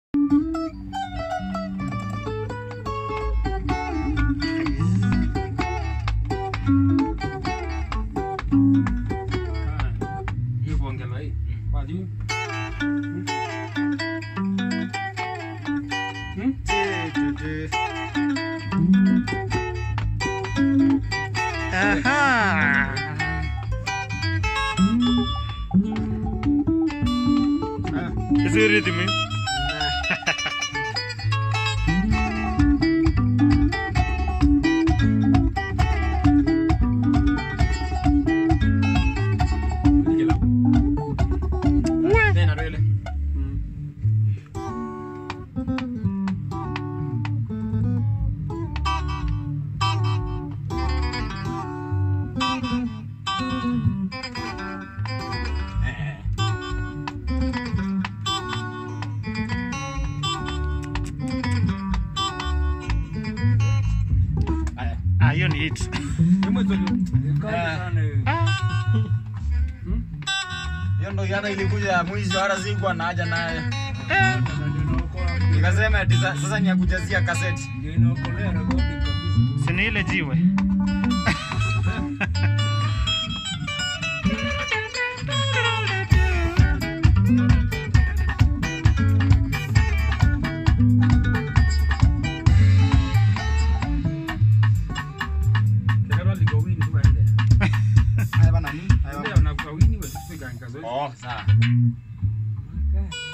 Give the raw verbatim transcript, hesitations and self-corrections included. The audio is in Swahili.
Aha. Is it ready, me? Ah, you need it. Hiyo ndo yana ilikuja mwizi hata sikuwa na haja naye. Nikasema eti sasa ni ya kujazia kaseti. Ndio inaokolea rekodi kabisa. Si ni ile jiwe. Haya bana, haya bana. Ndio na kwa wini wewe, sio gani kazo. Oh, sawa.